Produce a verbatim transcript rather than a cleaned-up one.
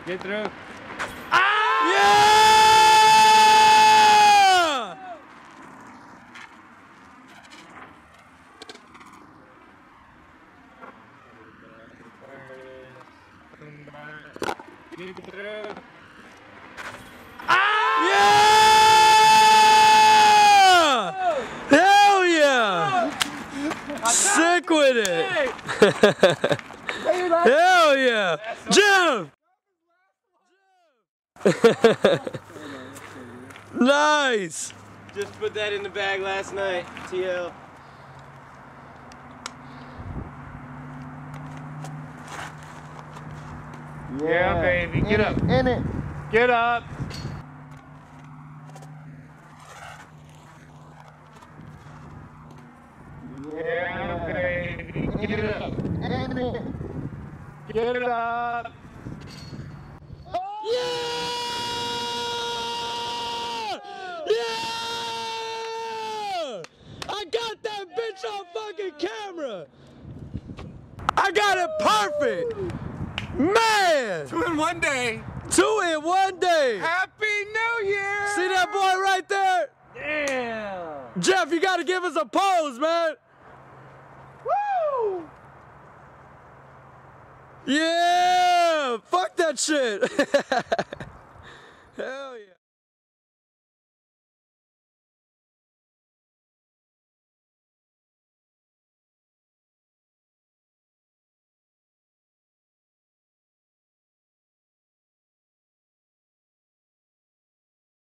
Get through. Ah! Yeah! Get through. Ah! Yeah! Hell yeah! Sick with it! Hell yeah! Jim! Nice! Just put that in the bag last night, T L. Yeah, yeah baby. Get in up. It, in it. Get up. Yeah, baby. Get up. In it. Get it up. Yeah! Yeah! I got that bitch on fucking camera! I got it perfect! Man! Two in one day. Two in one day! Happy New Year! See that boy right there? Yeah! Jeff, you gotta give us a pose, man! Woo! Yeah! Fuck that shit! Hell yeah!